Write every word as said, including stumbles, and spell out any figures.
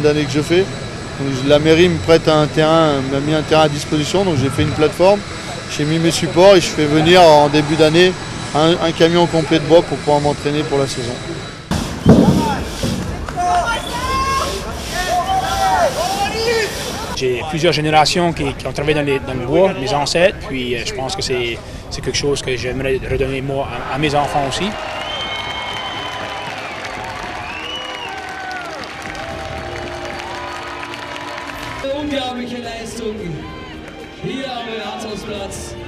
d'années que je fais. Donc, la mairie me prête un terrain, m'a mis un terrain à disposition, donc j'ai fait une plateforme, j'ai mis mes supports et je fais venir en début d'année un, un camion complet de bois pour pouvoir m'entraîner pour la saison. J'ai plusieurs générations qui, qui ont travaillé dans, les, dans le bois, mes ancêtres, puis euh, je pense que c'est quelque chose que j'aimerais redonner moi à, à mes enfants aussi. Unglaubliche Leistung hier am Rathausplatz.